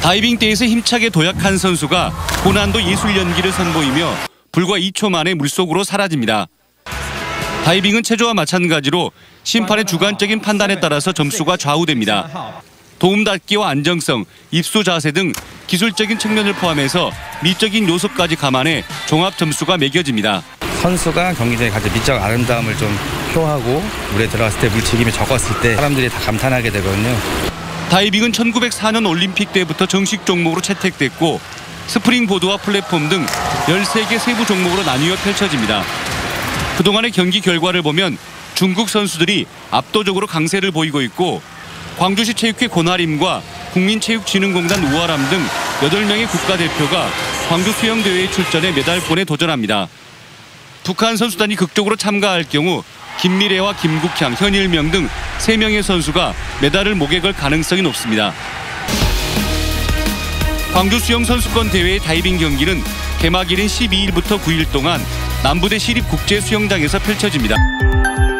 다이빙 대회에서 힘차게 도약한 선수가 고난도 예술 연기를 선보이며 불과 2초 만에 물속으로 사라집니다. 다이빙은 체조와 마찬가지로 심판의 주관적인 판단에 따라서 점수가 좌우됩니다. 도움닫기와 안정성, 입수 자세 등 기술적인 측면을 포함해서 미적인 요소까지 감안해 종합 점수가 매겨집니다. 선수가 경기 전에 가진 미적 아름다움을 좀 표하고 물에 들어갔을 때 물튀김이 적었을 때 사람들이 다 감탄하게 되거든요. 다이빙은 1904년 올림픽 때부터 정식 종목으로 채택됐고 스프링보드와 플랫폼 등 13개 세부 종목으로 나뉘어 펼쳐집니다. 그동안의 경기 결과를 보면 중국 선수들이 압도적으로 강세를 보이고 있고 광주시 체육회 권하림과 국민체육진흥공단 우아람 등 8명의 국가대표가 광주 수영대회에 출전해 메달권에 도전합니다. 북한 선수단이 극적으로 참가할 경우 김미래와 김국향, 현일명 등 3명의 선수가 메달을 목에 걸 가능성이 높습니다. 광주 수영선수권 대회의 다이빙 경기는 개막일인 12일부터 9일 동안 남부대 시립국제수영장에서 펼쳐집니다.